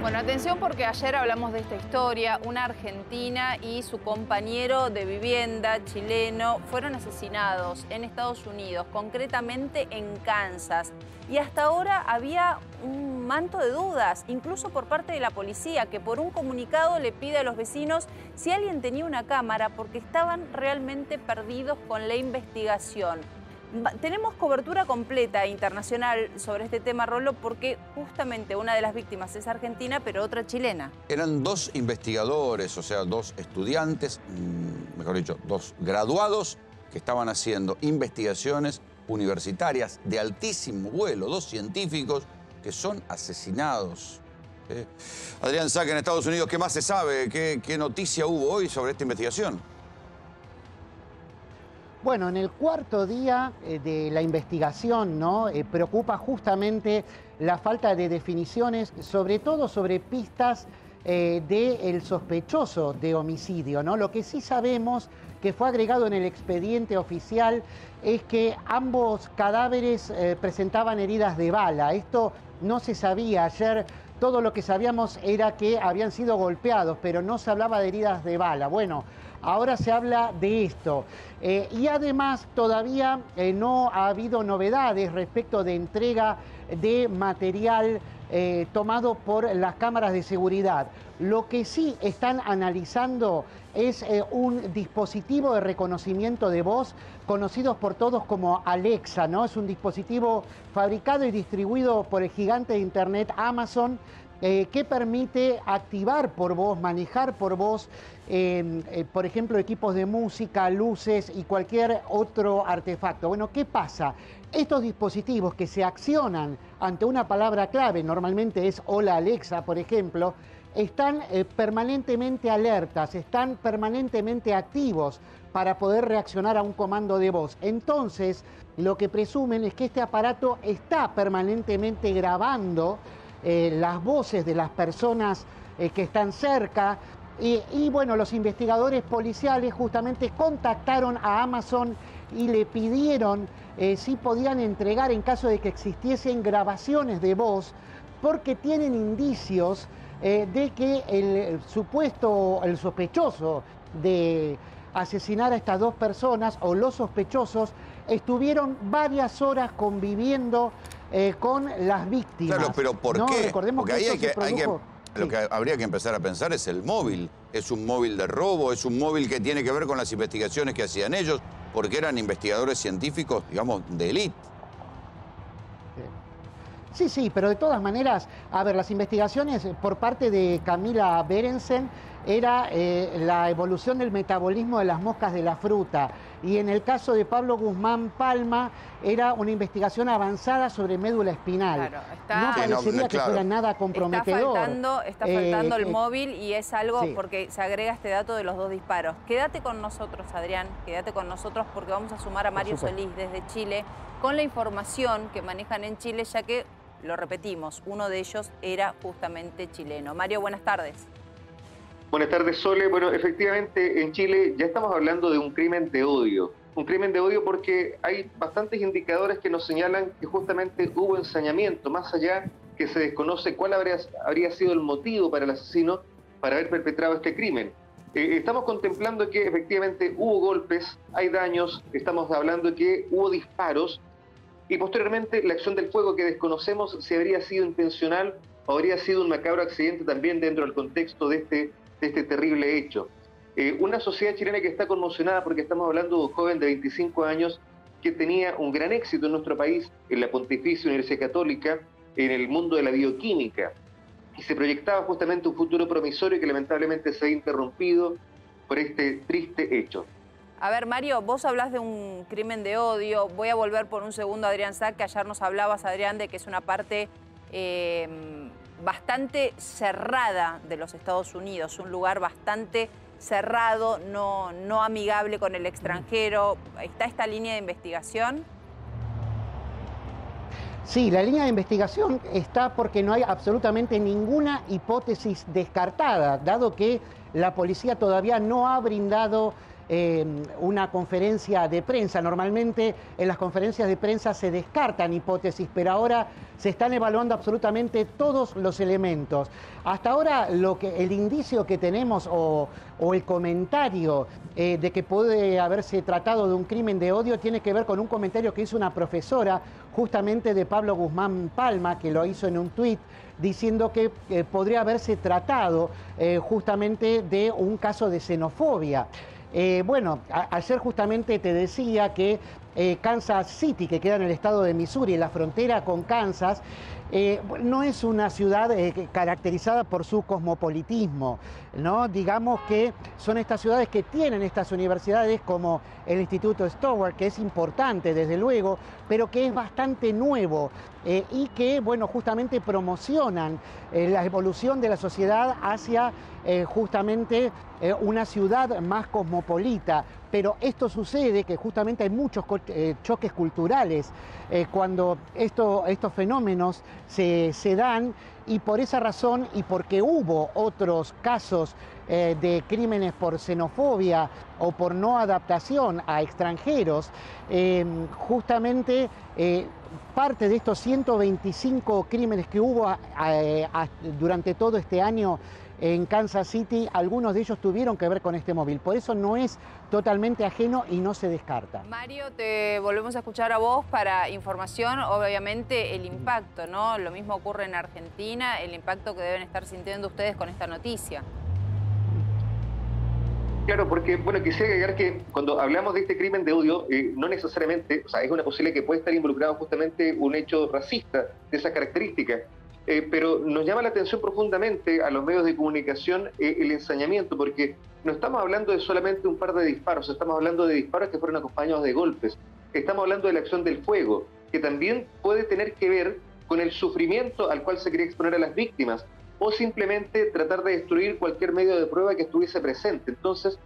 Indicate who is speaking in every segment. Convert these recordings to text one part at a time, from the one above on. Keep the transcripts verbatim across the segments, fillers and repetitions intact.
Speaker 1: Bueno, atención porque ayer hablamos de esta historia. Una argentina y su compañero de vivienda chileno fueron asesinados en Estados Unidos, concretamente en Kansas. Y hasta ahora había un manto de dudas, incluso por parte de la policía, que por un comunicado le pide a los vecinos si alguien tenía una cámara porque estaban realmente perdidos con la investigación. Tenemos cobertura completa internacional sobre este tema, Rolo, porque justamente una de las víctimas es argentina, pero otra chilena.
Speaker 2: Eran dos investigadores, o sea, dos estudiantes, mejor dicho, dos graduados que estaban haciendo investigaciones universitarias de altísimo vuelo, dos científicos que son asesinados. ¿Eh? Adrián Saque, en Estados Unidos, ¿qué más se sabe? ¿Qué, qué noticia hubo hoy sobre esta investigación?
Speaker 3: Bueno, en el cuarto día eh, de la investigación, ¿no? Eh, preocupa justamente la falta de definiciones, sobre todo sobre pistas eh, del sospechoso de homicidio, ¿no? Lo que sí sabemos que fue agregado en el expediente oficial es que ambos cadáveres eh, presentaban heridas de bala. Esto no se sabía. Ayer todo lo que sabíamos era que habían sido golpeados, pero no se hablaba de heridas de bala. Bueno, ahora se habla de esto. Eh, y además todavía eh, no ha habido novedades respecto de entrega de material eh, tomado por las cámaras de seguridad. Lo que sí están analizando es eh, un dispositivo de reconocimiento de voz conocidos por todos como Alexa, ¿no? Es un dispositivo fabricado y distribuido por el gigante de internet Amazon, Eh, que permite activar por voz, manejar por voz, eh, eh, por ejemplo, equipos de música, luces y cualquier otro artefacto. Bueno, ¿qué pasa? Estos dispositivos que se accionan ante una palabra clave, normalmente es Hola Alexa, por ejemplo, están eh, permanentemente alertas, están permanentemente activos para poder reaccionar a un comando de voz. Entonces, lo que presumen es que este aparato está permanentemente grabando Eh, las voces de las personas eh, que están cerca y, y bueno, los investigadores policiales justamente contactaron a Amazon y le pidieron eh, si podían entregar en caso de que existiesen grabaciones de voz, porque tienen indicios eh, de que el supuesto, el sospechoso de asesinar a estas dos personas o los sospechosos estuvieron varias horas conviviendo Eh, con las víctimas.
Speaker 2: Claro, pero ¿por
Speaker 3: ¿no?
Speaker 2: qué?
Speaker 3: Recordemos
Speaker 2: Porque
Speaker 3: que
Speaker 2: ahí hay que,
Speaker 3: se
Speaker 2: hay que,
Speaker 3: produjo...
Speaker 2: lo
Speaker 3: sí.
Speaker 2: que habría que empezar a pensar es el móvil. Es un móvil de robo, es un móvil que tiene que ver con las investigaciones que hacían ellos, porque eran investigadores científicos, digamos, de élite.
Speaker 3: Sí, sí, pero de todas maneras, a ver, las investigaciones por parte de Camila Berensen era eh, la evolución del metabolismo de las moscas de la fruta. Y en el caso de Pablo Guzmán Palma, era una investigación avanzada sobre médula espinal.
Speaker 1: Claro, está,
Speaker 3: no
Speaker 1: sí,
Speaker 3: parecería
Speaker 2: no,
Speaker 3: que
Speaker 2: claro.
Speaker 3: fuera nada comprometedor.
Speaker 1: Está faltando, está faltando
Speaker 3: eh,
Speaker 1: el
Speaker 3: eh,
Speaker 1: móvil y es algo
Speaker 3: sí.
Speaker 1: porque se agrega este dato de los dos disparos. Quédate con nosotros, Adrián, quédate con nosotros porque vamos a sumar a Mario Solís desde Chile con la información que manejan en Chile, ya que, lo repetimos, uno de ellos era justamente chileno. Mario, buenas tardes.
Speaker 4: Buenas tardes, Sole. Bueno, efectivamente, en Chile ya estamos hablando de un crimen de odio. Un crimen de odio porque hay bastantes indicadores que nos señalan que justamente hubo ensañamiento, más allá que se desconoce cuál habría, habría sido el motivo para el asesino para haber perpetrado este crimen. Eh, estamos contemplando que efectivamente hubo golpes, hay daños, estamos hablando de que hubo disparos y posteriormente la acción del fuego que desconocemos si habría sido intencional o habría sido un macabro accidente también dentro del contexto de este, de este terrible hecho. Eh, una sociedad chilena que está conmocionada porque estamos hablando de un joven de veinticinco años que tenía un gran éxito en nuestro país, en la Pontificia Universidad Católica, en el mundo de la bioquímica, y se proyectaba justamente un futuro promisorio que lamentablemente se ha interrumpido por este triste hecho.
Speaker 1: A ver, Mario, vos hablás de un crimen de odio. Voy a volver por un segundo a Adrián Sack, que ayer nos hablabas, Adrián, de que es una parte eh, bastante cerrada de los Estados Unidos, un lugar bastante cerrado, no, no amigable con el extranjero. ¿Está esta línea de investigación?
Speaker 3: Sí, la línea de investigación está porque no hay absolutamente ninguna hipótesis descartada, dado que la policía todavía no ha brindado eh, una conferencia de prensa. Normalmente en las conferencias de prensa se descartan hipótesis, pero ahora se están evaluando absolutamente todos los elementos. Hasta ahora lo que, el indicio que tenemos o, o el comentario eh, de que puede haberse tratado de un crimen de odio tiene que ver con un comentario que hizo una profesora justamente de Pablo Guzmán Palma, que lo hizo en un tuit, diciendo que eh, podría haberse tratado eh, justamente de un caso de xenofobia. Eh, bueno, a, ayer justamente te decía que eh, Kansas City, que queda en el estado de Missouri, en la frontera con Kansas, eh, no es una ciudad eh, caracterizada por su cosmopolitismo, ¿no? Digamos que son estas ciudades que tienen estas universidades como el Instituto Stoward, que es importante desde luego, pero que es bastante nuevo eh, y que, bueno, justamente promocionan eh, la evolución de la sociedad hacia eh, justamente eh, una ciudad más cosmopolita. Pero esto sucede que justamente hay muchos eh, choques culturales eh, cuando esto, estos fenómenos se, se dan, y por esa razón y porque hubo otros casos eh, de crímenes por xenofobia o por no adaptación a extranjeros, eh, justamente eh, parte de estos ciento veinticinco crímenes que hubo a, a, a, durante todo este año en Kansas City, algunos de ellos tuvieron que ver con este móvil. Por eso no es totalmente ajeno y no se descarta.
Speaker 1: Mario, te volvemos a escuchar a vos para información, obviamente el impacto, ¿no? Lo mismo ocurre en Argentina, el impacto que deben estar sintiendo ustedes con esta noticia.
Speaker 4: Claro, porque, bueno, quisiera agregar que cuando hablamos de este crimen de odio, eh, no necesariamente, o sea, es una posibilidad que puede estar involucrado justamente un hecho racista de esas características. Eh, pero nos llama la atención profundamente a los medios de comunicación eh, el ensañamiento, porque no estamos hablando de solamente un par de disparos, estamos hablando de disparos que fueron acompañados de golpes, estamos hablando de la acción del fuego, que también puede tener que ver con el sufrimiento al cual se quería exponer a las víctimas, o simplemente tratar de destruir cualquier medio de prueba que estuviese presente. Entonces,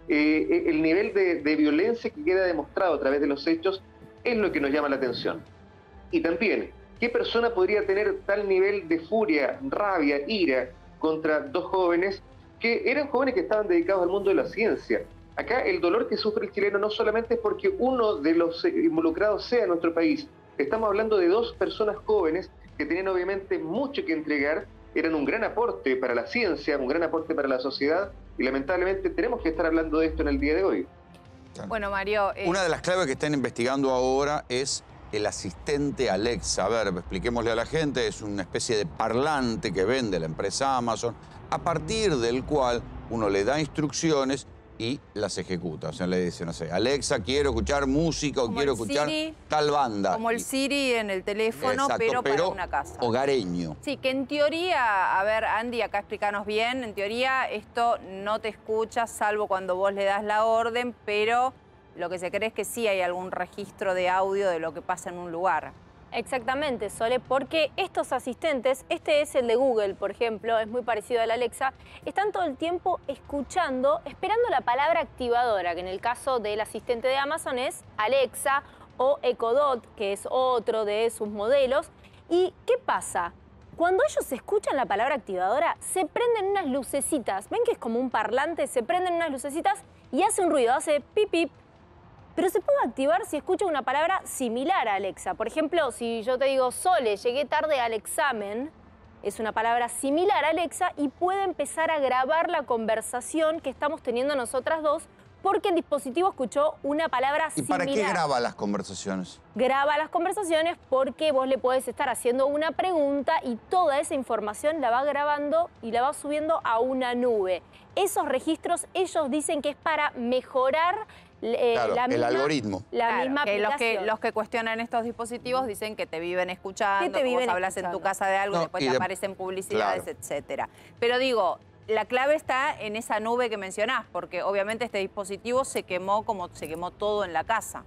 Speaker 4: eh, el nivel de, de violencia que queda demostrado a través de los hechos es lo que nos llama la atención. Y también, ¿qué persona podría tener tal nivel de furia, rabia, ira contra dos jóvenes que eran jóvenes que estaban dedicados al mundo de la ciencia? Acá el dolor que sufre el chileno no solamente es porque uno de los involucrados sea de nuestro país. Estamos hablando de dos personas jóvenes que tenían obviamente mucho que entregar, eran un gran aporte para la ciencia, un gran aporte para la sociedad, y lamentablemente tenemos que estar hablando de esto en el día de hoy.
Speaker 1: Bueno, Mario... Eh...
Speaker 2: Una de las claves que están investigando ahora es el asistente Alexa. A ver, expliquémosle a la gente, es una especie de parlante que vende la empresa Amazon, a partir del cual uno le da instrucciones y las ejecuta. O sea, le dice, no sé, Alexa, quiero escuchar música o quiero escuchar Siri, tal banda.
Speaker 1: Como el Siri en el teléfono,
Speaker 2: exacto,
Speaker 1: pero,
Speaker 2: pero
Speaker 1: para una casa.
Speaker 2: Hogareño.
Speaker 1: Sí, que en teoría, a ver, Andy, acá explícanos bien, en teoría esto no te escucha, salvo cuando vos le das la orden, pero lo que se cree es que sí hay algún registro de audio de lo que pasa en un lugar.
Speaker 5: Exactamente, Sole, porque estos asistentes, este es el de Google, por ejemplo, es muy parecido al Alexa, están todo el tiempo escuchando, esperando la palabra activadora, que en el caso del asistente de Amazon es Alexa o Echo Dot, que es otro de sus modelos. ¿Y qué pasa? Cuando ellos escuchan la palabra activadora, se prenden unas lucecitas. ¿Ven que es como un parlante? Se prenden unas lucecitas y hace un ruido, hace pip, pip. Pero se puede activar si escucha una palabra similar a Alexa. Por ejemplo, si yo te digo, Sole, llegué tarde al examen, es una palabra similar a Alexa y puede empezar a grabar la conversación que estamos teniendo nosotras dos porque el dispositivo escuchó una palabra
Speaker 2: ¿Y
Speaker 5: similar.
Speaker 2: para qué graba las conversaciones?
Speaker 5: Graba las conversaciones porque vos le podés estar haciendo una pregunta y toda esa información la va grabando y la va subiendo a una nube. Esos registros, ellos dicen que es para mejorar Eh,
Speaker 2: claro,
Speaker 5: la misma,
Speaker 2: el algoritmo.
Speaker 5: La
Speaker 1: claro,
Speaker 5: misma
Speaker 1: que los,
Speaker 5: aplicación.
Speaker 1: que los que cuestionan estos dispositivos dicen que te viven escuchando,
Speaker 5: Que te
Speaker 1: que
Speaker 5: viven
Speaker 1: vos hablas
Speaker 5: escuchando.
Speaker 1: en tu casa de algo,
Speaker 2: No,
Speaker 1: después
Speaker 2: y
Speaker 1: te
Speaker 2: de-
Speaker 1: aparecen publicidades,
Speaker 2: claro.
Speaker 1: etcétera. Pero digo, la clave está en esa nube que mencionás, porque obviamente este dispositivo se quemó como se quemó todo en la casa.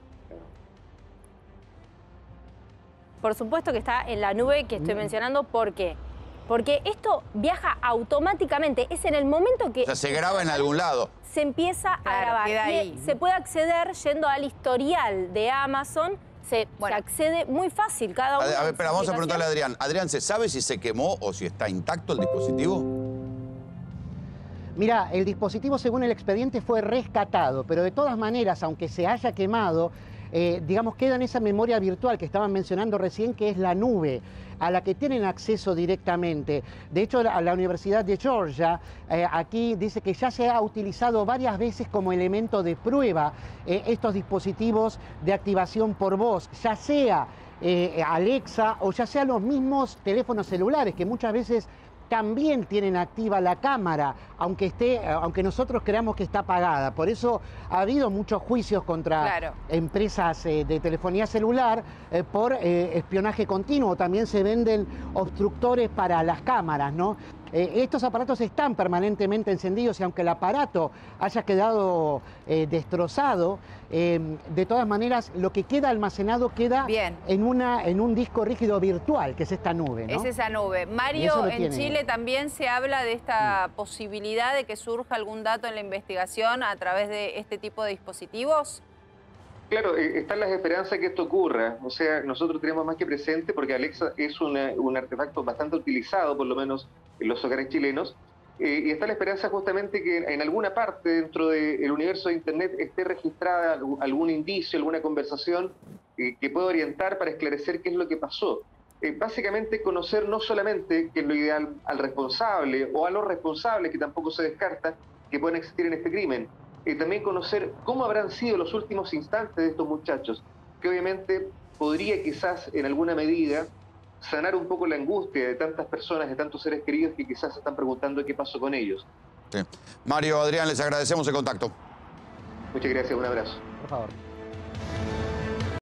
Speaker 5: Por supuesto que está en la nube que estoy mencionando, ¿por qué? Porque esto viaja automáticamente, es en el momento que...
Speaker 2: O sea, se graba en algún lado.
Speaker 5: Se empieza
Speaker 1: Claro,
Speaker 5: a grabar.
Speaker 1: queda
Speaker 5: Y
Speaker 1: ahí.
Speaker 5: se puede acceder yendo al historial de Amazon, se,
Speaker 1: Bueno.
Speaker 5: se accede muy fácil cada uno.
Speaker 2: A, a ver,
Speaker 5: en
Speaker 2: espera,
Speaker 5: su
Speaker 2: vamos a
Speaker 5: aplicación.
Speaker 2: preguntarle a Adrián. Adrián, ¿se sabe si se quemó o si está intacto el dispositivo?
Speaker 3: Mira, el dispositivo, según el expediente, fue rescatado, pero de todas maneras, aunque se haya quemado, eh, digamos, queda en esa memoria virtual que estaban mencionando recién, que es la nube, a la que tienen acceso directamente. De hecho, la, la Universidad de Georgia eh, aquí dice que ya se ha utilizado varias veces como elemento de prueba eh, estos dispositivos de activación por voz, ya sea eh, Alexa o ya sea los mismos teléfonos celulares, que muchas veces también tienen activa la cámara, aunque esté, aunque nosotros creamos que está apagada. Por eso ha habido muchos juicios contra
Speaker 1: Claro.
Speaker 3: empresas eh, de telefonía celular eh, por eh, espionaje continuo. También se venden obstructores para las cámaras, ¿no? Eh, estos aparatos están permanentemente encendidos y aunque el aparato haya quedado eh, destrozado, eh, de todas maneras lo que queda almacenado queda
Speaker 1: Bien.
Speaker 3: en, una, en un disco rígido virtual, que es esta nube, ¿no?
Speaker 1: Es esa nube.
Speaker 3: Y eso
Speaker 1: Mario,
Speaker 3: lo
Speaker 1: en
Speaker 3: tiene.
Speaker 1: Chile también se habla de esta posibilidad de que surja algún dato en la investigación a través de este tipo de dispositivos.
Speaker 4: Claro, eh, están las esperanzas que esto ocurra. O sea, nosotros tenemos más que presente, porque Alexa es una, un artefacto bastante utilizado, por lo menos en los hogares chilenos, eh, y está la esperanza justamente que en alguna parte dentro del universo de Internet esté registrada algún, algún indicio, alguna conversación eh, que pueda orientar para esclarecer qué es lo que pasó. Eh, básicamente conocer no solamente, que es lo ideal, al responsable o a los responsables, que tampoco se descarta que puedan existir en este crimen. Eh, también conocer cómo habrán sido los últimos instantes de estos muchachos, que obviamente podría quizás en alguna medida sanar un poco la angustia de tantas personas, de tantos seres queridos que quizás se están preguntando qué pasó con ellos.
Speaker 2: Sí. Mario, Adrián, les agradecemos el contacto.
Speaker 4: Muchas gracias, un abrazo.
Speaker 3: Por favor.